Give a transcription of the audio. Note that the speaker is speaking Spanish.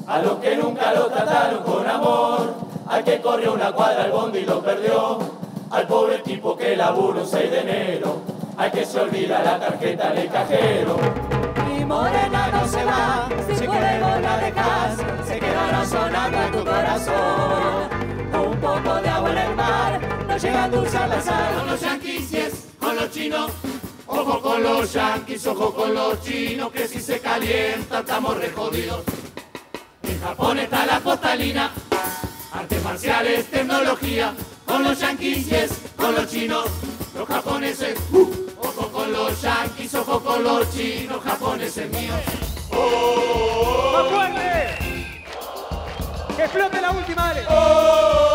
a los que nunca lo trataron con amor, al que corrió una cuadra al bondi y lo perdió, al pobre tipo que labura un 6 de enero, al que se olvida la tarjeta en el cajero. Mi morena no se va, si puedes vos la dejás, se quedará sonando en tu corazón. Un poco de agua en el mar, no llega a endulzar la sal. Con los yanquis, yes, con los chinos, ojo con los yanquis, ojo con los chinos, que si se calienta estamos re jodidos. En Japón está la postalina, artes marciales, tecnología, con los yanquis, yes, con los chinos, los japoneses, ojo con los yanquis, ojo con los chinos, japoneses míos. ¡Más fuerte! ¡Que flote la última, dale! ¡Oh!